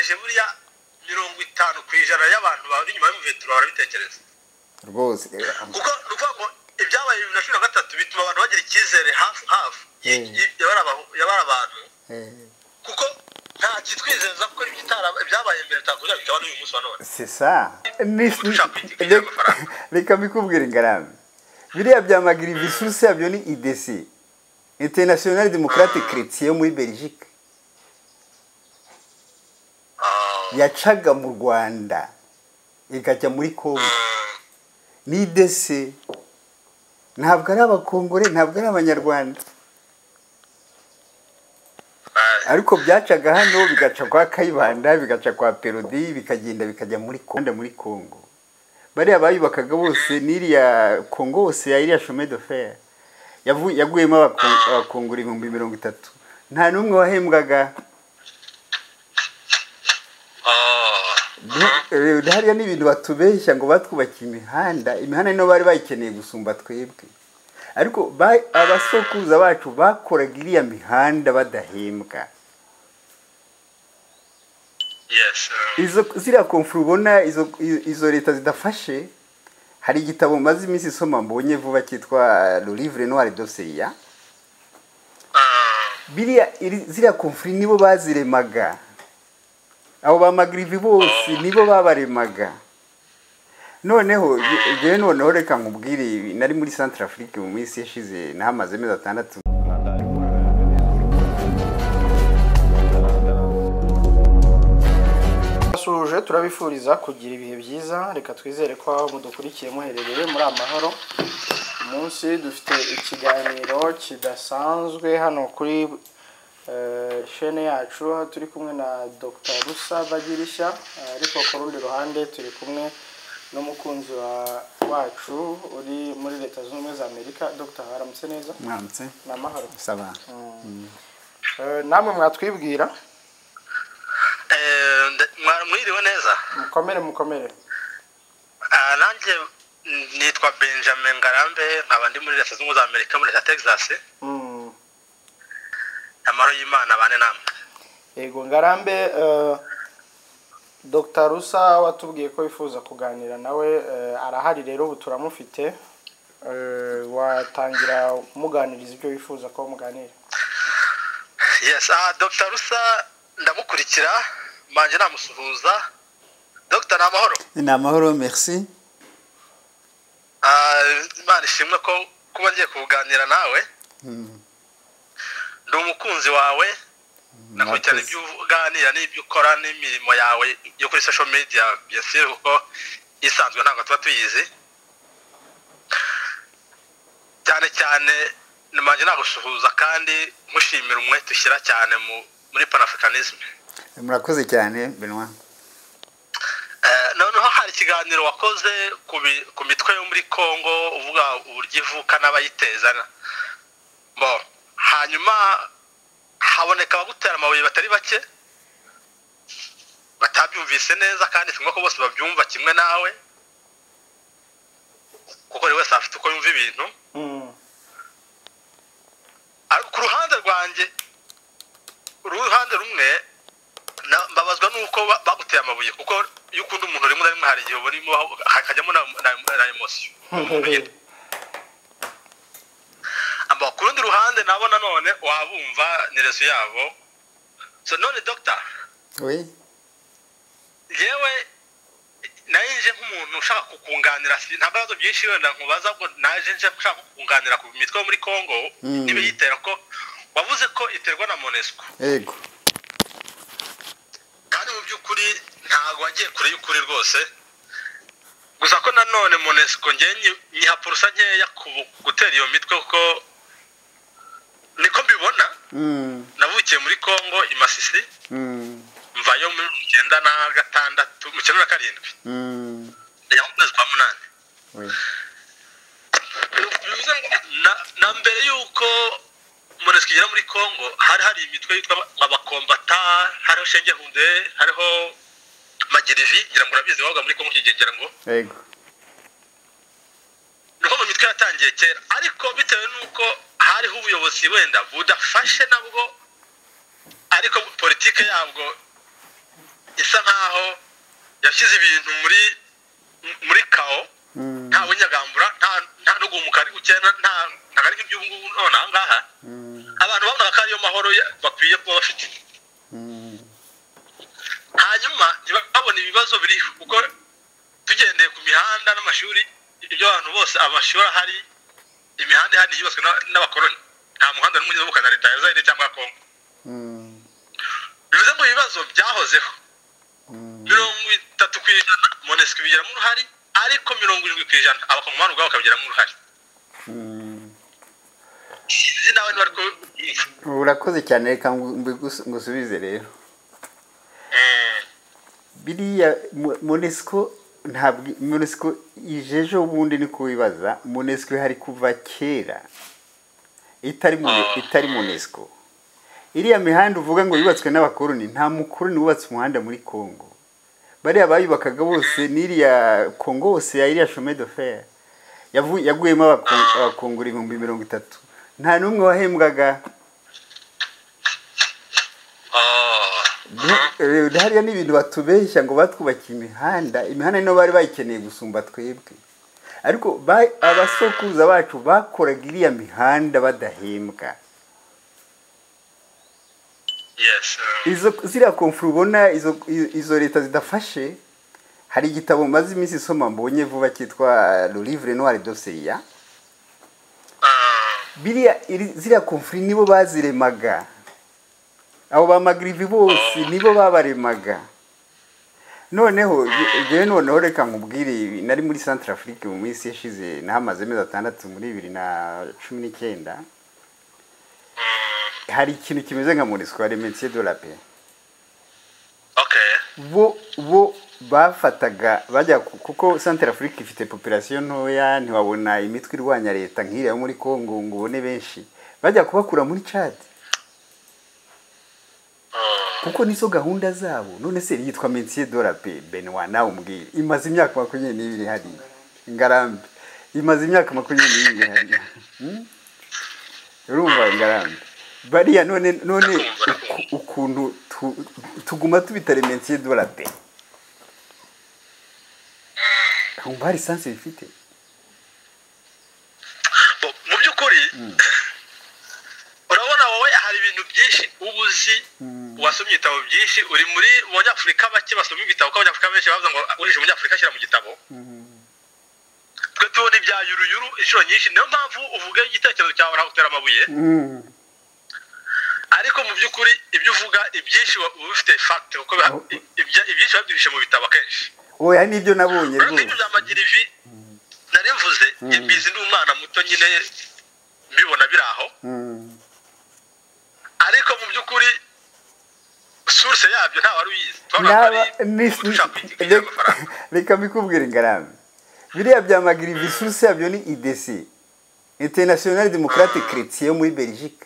ugenekereje buriya 50% y'abantu bari nyuma y'umuveturo barabitekereza rwose kuko nuvuga ngo ibyabaye 2013 bituma abantu bagira icyizere hafi yabara abantu kuko nta kitwizeza ko ibyabaye mbere takuza bikaba n'uyu munsi wa none c'est ça reka bikubwira Ngarambe biriya bya Magrivisus yabyo ni IDC International Democratic Chrétien yo muri Belgique yacaga mu Rwanda ikajya muri Congo ni IDC ntabwo ari abakongore ntabwo ari abanyarwanda ariko byacaga hano bigaca kwa Kayibanda bigaca kwa Perodi bikagenda bikajya muri Congo bari abayubakaga bose n'iriya Congo hose ya iriya chemin de fer yaguyemo abakongore 30 nta numwe wahembwaga hariya n'ibintu batubeshya ngo batwubakiye imihanda niyo bari bayikeneye gusumba twebwe ariko abasokuruza bacu bakoraga iriya mihanda badahembwa ziriya konfuru ubona izo leta zidafashe hari igitabo maze iminsi isoma mbonye vuba cyitwa Le Livre Noir de Seria ziriya konfuru nibo baziremaga abo ba Magrivi bose nibo babaremaga noneho reka nkubwire nari muri Centrafrique mu minsi yashize nahamaze amezi 6 suje turabifuriza kugira ibihe byiza reka twizere ko mudukurikiye muherereye muri amahoro umunsi dufite ikiganiro kidasanzwe hano kuri chaîne yacu turi kumwe na Dr Rusa Bagirishya ariko ku rundi ruhande turi kumwe n'umukunzi wacu uri muri Leta Zunze Ubumwe za Amerika Dr Haramutse neza mwamutse namahoro saba namwe mwatwibwira mwiriwe neza mukomere nanjye nitwa Benjamin Ngarambe nkaba ndi muri Leta Zunze Ubumwe za Amerika muri Leta Texas amaro y'Imana bane namwe yego Ngarambe Dr Rusa watubwiye ko yifuza kuganira nawe arahari rero ubu turamufite watangira umuganiriza ibyo wifuza ko muganira yes Dr Rusa ndamukurikira manje namusuhuza Dr Namahoro Namahoro merci Imana ishimwe ko kuba ngiye kuganira nawe ndi umukunzi wawe nakurikirana ibyo uganira n'ibyo ukora n'imirimo yawe yo kuri social media byose uko isanzwe ntabwo tuba tuyizi cyane nimanje nagusuhuza kandi mushimira umwete ushyira cyane muri Pan-Africanism murakoze cyane Benoit noneho hari ikiganiro wakoze ku mitwe yo muri Congo uvuga uburyo ivuka n'abayitezana hanyuma haboneka abagutera amabuye batari bake batabyumvise neza kandi simwe ko bose babyumva kimwe nawe kuko buri wese afite uko yumva ibintu ku ruhande rwanjye uruhande rumwe mbabazwa nuko baguteye amabuye kuko iyo ukunda umuntu rimwe na rimwe hari igihe burimo hakajyamo na emotion ku rundi ruhande nabo nanone wabumva ni reso yabo so none Doctor yewe naje nk'umuntu ushaka kukunganira ntabwo bibazo byinshi wenda nkubaza ngo naje nje ushaka kukunganira ku mitwe muri Congo nibe yitera ko wavuze ko iterwa na Monusco yego kandi mu by'ukuri ntabwo wagiye kure y'ukuri rwose gusa ko nanone Monusco ngenye nyihapurusa nkeya gutera iyo mitwe kuko niko mbibona navukiye muri Congo imasisi mvayo mu 96 mu 97 ya kwezi kwa 8 na mbere yuko Monusco igera muri Congo hari imitwe yitwa abakombata hariho Shenge Hunde hariho Magirivi ngira ngo urabizi wabaga muri Congo kigengera ngo yego nuko mu mitwe yatangiye kera ariko bitewe nuko hariho ubuyobozi wenda budafashe nabwo ariko politike yabwo isa nkaho yashyize ibintu muri kao nta bunyagambura nta no guhumuka ari gukena nta ari nk'iby'ubu ngubu none aha ngaha abantu babonaga ko ariyo mahoro bakwiye kuba bafite hanyuma ntibabona ibibazo biriho kuko tugendeye ku mihanda n'amashuri ibyo abantu bose amashuri ahari imihanda ihari yubatswe n'abakoloni nta muhanda n'umwe uyoboka na leta ya Zaire cyangwa ya Congo bivuze ngo ibibazo byahozeho 30% MONUSCO ibigiramo uruhare ariko 70% abakongomani ubwabo bakabigiramo uruhare nawe ntibariko urakoze cyane reka ngusubize rero biriya MONUSCO ntabwo MONUSCO ijeje ubundi ni kubibaza MONUSCO hari kuva kera itari MONUSCO iriya mihanda uvuga ngo yubatswe n'abakoloni nta mukoloni wubatse umuhanda muri Congo bariya bayubakaga bose n'iriya Congo hose ya iriya chemin de fer yaguyemo abakongora 30,000 nta n'umwe wahembwaga hariya n'ibintu batubeshya ngo batwubakiye imihanda niyo bari bayikeneye gusumba twebwe ariko abasokuruza bacu bakoraga iriya mihanda badahembwa ziriya komfuri ubona izo leta zidafashe hari igitabo maze iminsi isoma mbonye vuba cyitwa Le Livre Noir de Seya ziriya komfuri nibo baziremaga abo ba Magrivi bose nibo babaremaga noneho reka nkubwire nari muri Centrafrique mu minsi yashize nahamaze amezi 6 muri 2019 hari ikintu kimeze nka MONUSCO ari métier de la paix bo bafataga bajya kuko Centrafrique ifite population ntoya ntiwabona imitwe irwanya leta nk'iriya muri Congo ngo ubone benshi bajya kubakura muri Chad kuko nizo gahunda zabo none se yitwa métier de la paix Benoît nawe umbwire imaze imyaka 22 hari Ngarambe imaze imyaka 22 hari urumva Ngarambe bariya none ukuntu tuguma tubitare métier de la paix hari sanse bifite mu by'ukuri urabona wowe hari ibintu byinshi ubuzi wasomye ibitabo byinshi uri muri Abanyafurika bake basoma ibitabo ko Abanyafurika benshi bavuga ngo urije Umunyafurika ashyira mu gitabo twe tubona ibya yuruyuru inshuro nyinshi niyo mpamvu uvuga igitekerezo cyawe naho utera amabuye ariko mu by'ukuri ibyo uvuga ibyinshi ubifite fact uko ibyinshi babyirishe mu bitabo kenshi oya nibyo nabonye rwose ibyo Magrivi narimvuze imbizi n'umwana muto nyine mbibona biraho ariko mu by'ukuri source yabyo nta wari uyizi reka mikubwira Ngarambe biriya bya Magrivi source yabyo ni IDC International Democratic Chrétien yo muri Belgique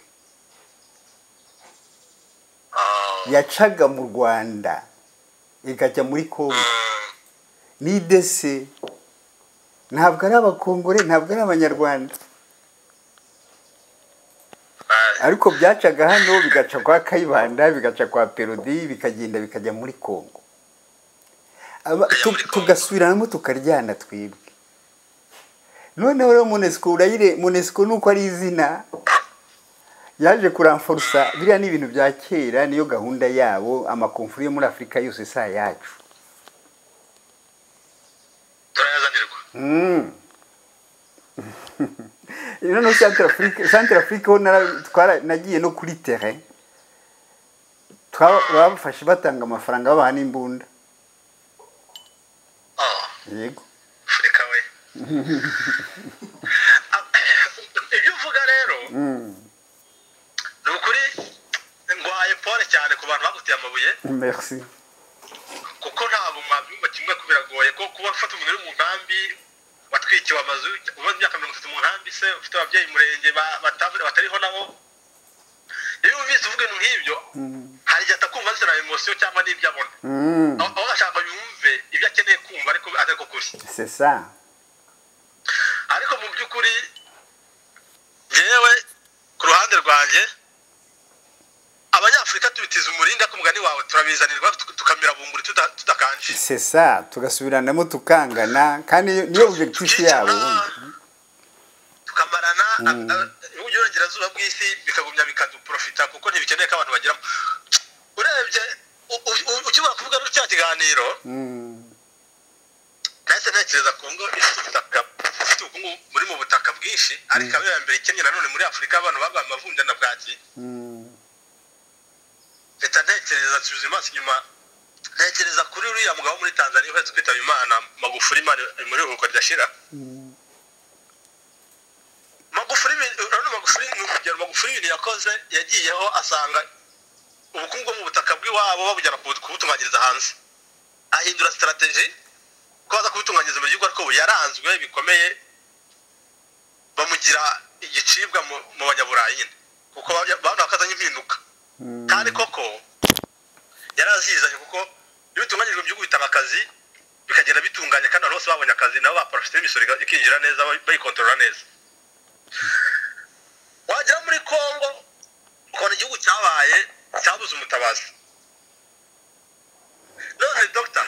yacaga mu Rwanda ikajya muri Congo ni IDC ntabwo ari abakongore ntabwo ari abanyarwanda ariko byacaga hano bigaca kwa Kayibanda bigaca kwa Perodi bikagenda bikajya muri Congo tugasubiramo tukaryana twebwe noneho rero MONUSCO nuko ari izina yaje kuramforsa biriya ni ibintu bya kera niyo gahunda yabo amakomfuri yo muri Afrika yose saa yacu no Centrafrique ho nagiye no kuri terrain twabafashe batanga amafaranga babaha n'imbunda yego Afrika we ibyo uvuga rero ni ukuri ngwaye pole cyane ku bantu bagutiye amabuye merci kuko ntabwo mwabyumva kimwe kubiragoye ko kuba ufata umuntu uri mu nkambi watwikiwe amazu umaze imyaka 30 mu nkambi se ufite ababyeyi murenge batariho nabo iyo umvise uvuga ibintu nk'ibyo hari igihe atakumva zina emotion cyangwa n'ibyo abona aho ashaka yumve ibyo akeneye kumva ariko atari kuri c'est ça ariko mu by'ukuri jewe ku ruhande rwanjye Afurika tubitiza umurinda ku mugani wawe turabizanirwa tukamira bunguri tudakanje c'est ça tugasubiranamo tukangana kandi niyo objectif yabo tukamarana uburengerazuba bw'isi bikagumya bikaduprofita kuko ntibikeneye ko abantu bagiramo urebye ukibona kuvuga no cya kiganiro nahise ntekereza Kongo ifite ubukungu muri mu butaka bwinshi ariko abe ya mbere ikennye nanone muri Afurika abantu baba amavunja na bwaki leta ntekereza tuzi maso inyuma ntekereza kuri uriya mugabo muri Tanzania uhetse kwitaba Imana Magufuli muri uko ridashira Magufuli n'urugero Magufuli ibintu yakoze yagiyeho asanga ubukungu mu butaka bw'iwabo babujyana kubutunganyiriza hanze ahindura strategy kwaza kubutunganyiriza mu gihugu ariko yaranzwe bikomeye bamugira igicibwa mu banyaburayi nyine kuko abantu bakazanye impinduka kandi koko yarazizanye kuko iyo bitunganyijwe mu gihugu bitanga akazi bikagenda bitunganya kandi abantu bose babonye akazi nabo baprofite imisoro ikinjira neza bayikontorora neza wagera muri Kongo ukabona igihugu cyabuze umutabazi none doctor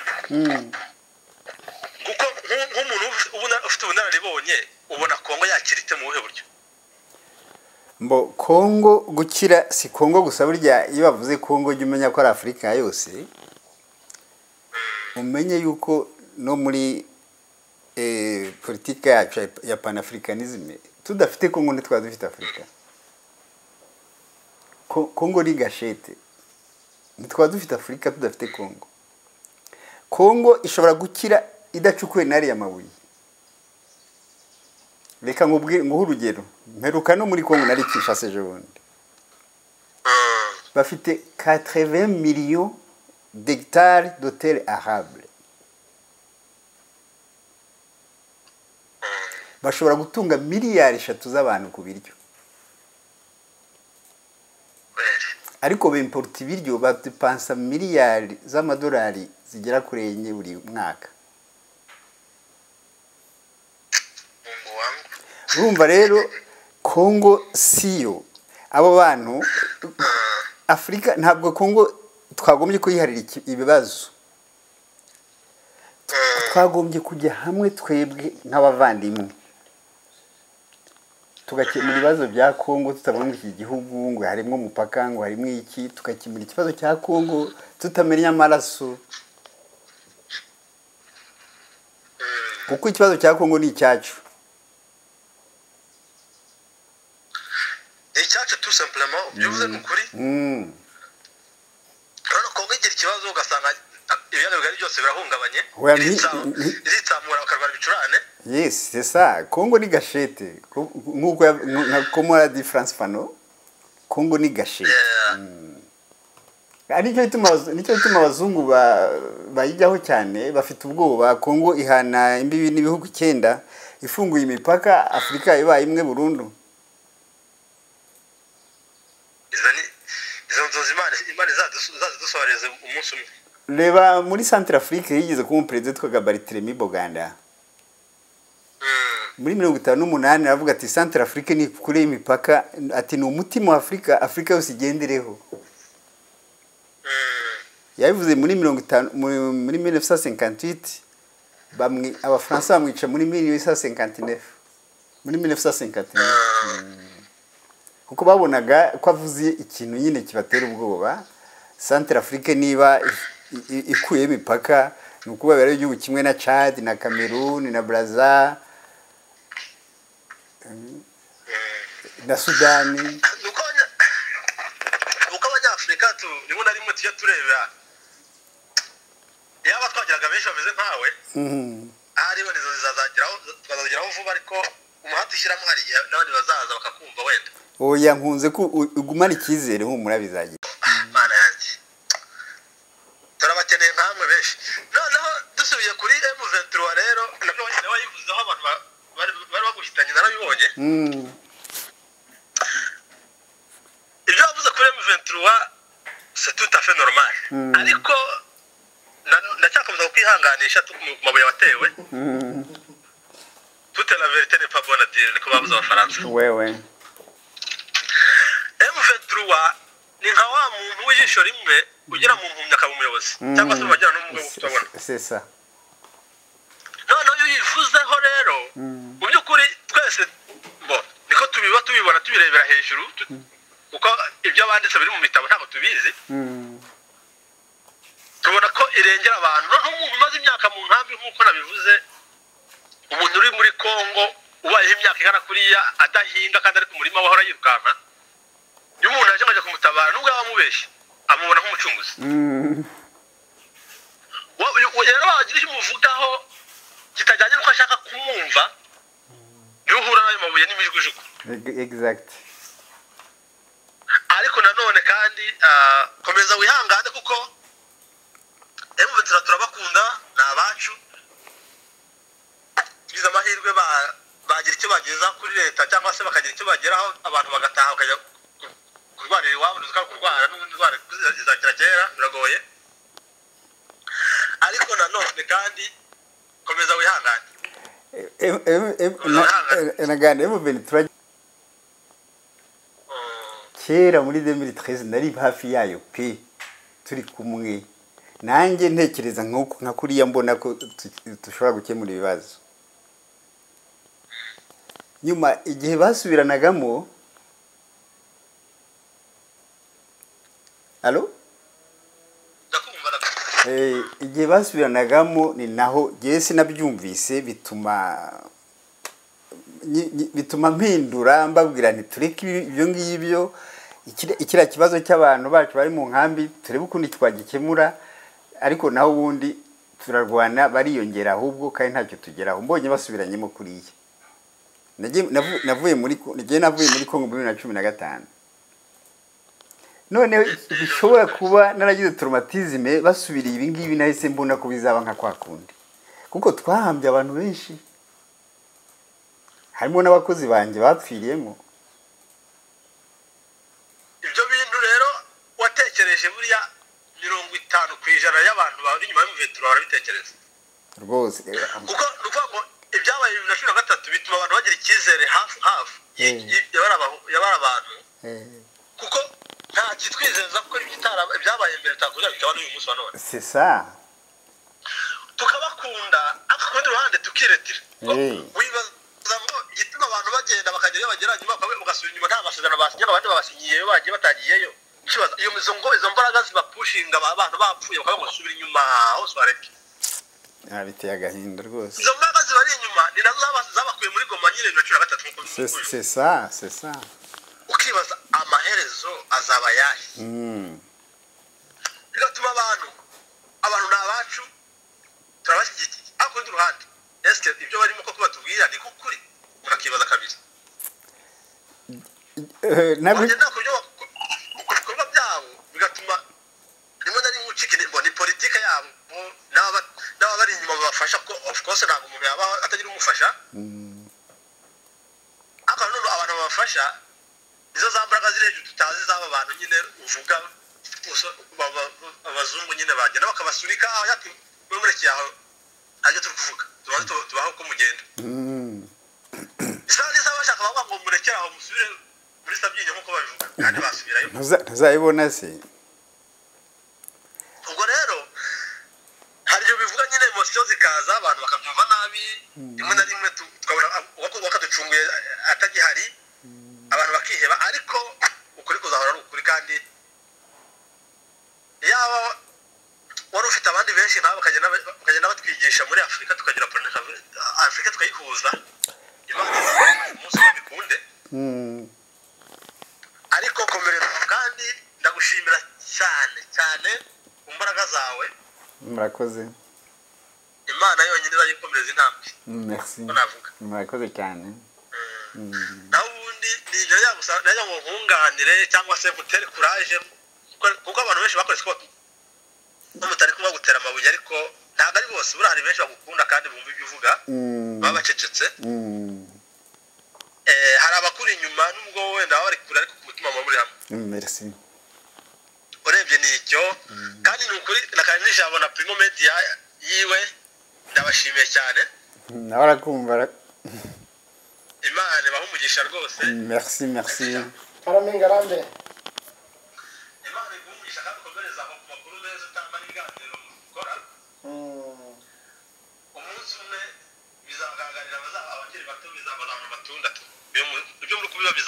kuko nk'umuntu ufite ubunararibonye ubona Kongo yakirite mu buhe buryo mbo Kongo gukira si Kongo gusa burya iyo bavuze Kongo jya umenya ko ari Afurika yose umenye yuko no muri politika yacu ya panafricanisme tudafite Kongo ntitwa dufite Afurika Kongo ni gashete ntitwa dufite Afurika tudafite Kongo Kongo ishobora gukira idacukuwe nari amabuye reka nguhe urugero mperuka no muri Kongo nari Kinshasa ejobundi bafite 80 millions d'hectares de terre arable bashobora gutunga miliyari 3 z'abantu ku biryo ariko bimporta ibiryo bapansa miliyari z'amadolari zigera kuri enye buri mwaka urumva rero Kongo siyo abo bantu Afurika ntabwo Kongo twagombye kuyiharira ibibazo twagombye kujya hamwe twebwe nk'abavandimwe tugakemura ibibazo bya Kongo tutabona iki gihugu ngo harimo umupaka ngo harimo iki tukakemura ikibazo cya Kongo tutamenya amaraso kuko ikibazo cya Kongo ni icyacu tout simplement byuze n'ukuri Kongo igira ikibazo ugasanga ibiyaga bigari byose birahungabanye iritsamura bakarwara ibicurane yes c'est ça Kongo ni gashete nk'uko comme la dit France Fano Kongo ni gashete nicyo bituma abazungu bayijyaho cyane bafite ubwoba Kongo ihana imbibi n'ibihugu 9 ifunguye imipaka Afurika ibaye imwe burundu Imana zadusohoreze umunsi umwe reba muri Centrafrique yigeze kuba umuperezida witwa Barthélemy Boganda muri 1958 aravuga ati Centrafrique ni kure y'imipaka ati ni umutima wa Afurika yose igendereho yabivuze muri 1958 abafaransa bamwica muri 1959 muri 1959 kuko babonaga ko avuze ikintu nyine kibatera ubwoba Centrafrique niba ikuye imipaka nuko babera igihugu kimwe na Chad na Cameroon na Brazza na Sudan nuko abanyafrika rimwe na rimwe tujya tureba yaba twagiraga benshi bameze nkawe ari banizo zizazageraho vuba ariko umuhati ushyiramo hariya n'abandi bazaza bakakumva wenda oya nkunze ko ugumana icyizere humura bizagira mana yanjye turabakeneye nkamwe benshi noneho dusubiye kuri M23 rero nabyo wanyine wayivuzeho abantu bari baguhitanye narabibonye ibyo wavuze kuri M23 c'est tout à fait normal ariko ndacyakomeza kwihanganisha mabuye watewe toute la vérité n'est pas bonne à dire niko bavuze abafaransa wewe M23 ni nka wa muntu w'ijisho rimwe ugira mu mpumyi akaba umuyobozi cyangwa se wagira n'umugabo utabona c'est ça noneho iyo uyivuzeho rero mu by'ukuri twese niko tubibona tubirebera hejuru kuko ibyo banditse biri mu bitabo ntabwo tubizi tubona ko irengera abantu noneho umuntu umaze imyaka mu nkambi nk'uko nabivuze umuntu uri muri Kongo ubayeho imyaka igana kuriya adahinga kandi ari ku murima wahora yirukanka iyo umuntu aje ngaje kumutabara nubwo yaba amubeshye amubona nk'umucunguzi rero wagira icyo umuvugaho kitajyanye n'uko ashaka kumwumva niho uhura n'ayo mabuye n'imijugujugu exact ariko nanone kandi komeza wihangane kuko M23 turabakunda ni abacu tugize amahirwe bagira icyo bageza kuri leta cyangwa se bakagira icyo bageraho abantu bagataha bakajya kurwanira iwabo kurwara n'ubundi ndwara izakira kera biragoye ariko nanone kandi komeza wihangane nagane M23 kera muri 2013 nari hafi yayo pe turi kumwe nanjye ntekereza nka kuriya mbona ko dushobora gukemura ibibazo nyuma igihe basubiranagamo Allo igihe basubiranagamo ni naho gihe sinabyumvise bituma mpindura mbabwira nti tureke ibyo ngibyo ikira kibazo cy'abantu bacu bari mu nkambi turebe ukundi twagikemura ariko naho ubundi turarwana bariyongera ahubwo kandi ntacyo tugeraho mbonye basubiranyemo kuriya navuye muri Kongo muri 2015 none bishobora kuba naragize traumatisme basubiriye ibi ngibi nahise mbona ko bizaba nka kwa kundi kuko twahambye abantu benshi harimo n'abakozi banjye bapfiriyemo ibyo bintu rero watekereje buriya 50% y'abantu bari inyuma y'umuvetro barabitekereza rwose kuko nuvuga ngo ibyabaye 2013 bituma abantu bagira icyizere half yabara abantu kuko nta kitwizeza ko ibyabaye mbere takuza bikaba n'uyu munsi wa none c'est ça tukabakunda akakundi ruhande tukiretira wibaza ngo igituma abantu bagenda bakagera iyo bagera nyuma ugasubira inyuma nta masezerano basinye abandi babasinyiyeyo bagiye batagiyeyo ikibazo iyo izo mbaraga zibapushinga abantu bapfuye bakaba basubira inyuma hose bareke biteye agahinda rwose izo mbaraga zibari inyuma ni nazo zabakuye muri Goma nyine 2013 c'est ça ukibaza amaherezo azaba yahe bigatuma abantu n'abacu turabashyigikiye akundi ruhande ese ibyo barimo koko batubwira ni kukuri murakibaza kabiri nabyo kubikorwa byabo bigatuma rimwe na rimwe ucika ni politike yabo n'aba bari inyuma babafasha ko of course ntabwo umuntu yaba atagira umufasha ariko none abantu babafasha izo zambaraga ziri hejuru tutazi zaba abantu nyine uvuga abazungu nyine bagenda bakabasunika aho yati mureke aho ajya turi kuvuga tubaho ko mugenda isaha nisa bashaka bavuga ngo mureke aho musubire muri sabyinyo nkuko babivuga kandi basubirayo ntuzayibona se ubwo rero hari ibyo bivuga nyine emosiyo zikaza abantu bakabyumva nabi rimwe na rimwe tukabona wakaducunguye atagihari abantu bakiheba ariko ukuri kuzahora ari ukuri kandi yaba wari ufite abandi benshi nabo bakagenda batwigisha muri Afurika tukagira Afurika tukayihuza Imana umunsi babikunde ariko komerera kandi ndagushimira cyane imbaraga zawe murakoze Imana yonyine izayikomereza intambwe merci murakoze cyane naho ubundi ni ibyo najya ngo nkunganire cyangwa se mutere courage kuko abantu benshi bakoze ko mutari kuba gutera amabuye ariko ntabwo ari bose buri hari benshi bagukunda kandi bumva ibyo uvuga baba bacecetse hari abakuri inyuma nubwo wenda baba bari kure ariko ku mutima muba muri hamwe merci urebye ni icyo kandi ni ukuri nakandi n'ijambo na Primo Media yiwe ndabashimiye cyane nawe arakumva Imana baha umugisha rwose merci Karamenga rambe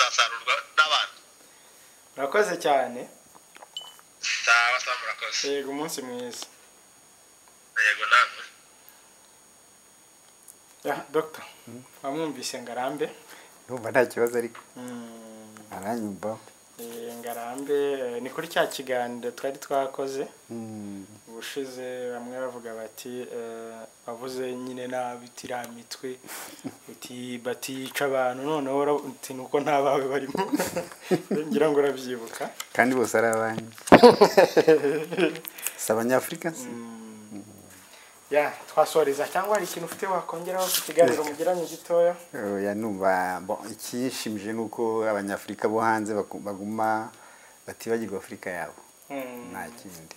bizasarurwa n'abandi. murakoze cyane. Sawa murakoze. Yego umunsi mwiza. Yego namwe. Ya Dr. Wamwumvise Ngarambe? Ndumva nta kibazo ariko aranyumva. Ngarambe ni kuri cya kiganiro twari twakoze ubushize bamwe bavuga bati bavuze nyine nabitira mitwe uti batica abantu noneho uti nuko nta bawe barimo ngira ngo urabyibuka kandi bose ari abanyu s'abanyafrika se. Ya twasoreza cyangwa hari ikintu ufite wakongeraho ku kiganiro mugiranye gitoya? Ya numva ikishimije nuko abanyafrika bo hanze baguma batibagirwa Afrika yabo. Nta kindi.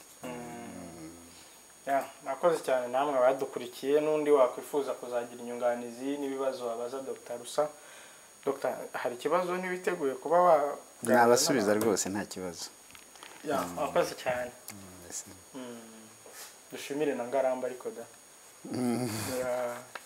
Ya nakoze cyane namwe badukurikiye n'undi wakwifuza kuzagira inyunganizi n'ibibazo wabaza Dr. Rusa. Dr. hari ikibazo ntibiteguye kuba wa nabasubiza rwose nta kibazo. Ya nakoze cyane. Dushimire na Ngaramba ariko da.